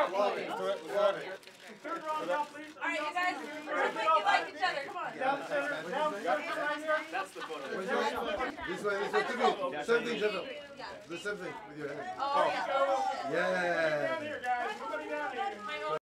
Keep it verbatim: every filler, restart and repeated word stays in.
Love it. Love it. Turn around now, please. All right, you guys, look like you like each other. Come on. Down center, down center, right here. That's the photo. This way, this way. Tiffany, same thing, Tiffany. The same thing with your hand. Oh, yeah. Yeah. Down here, guys. Everybody down here.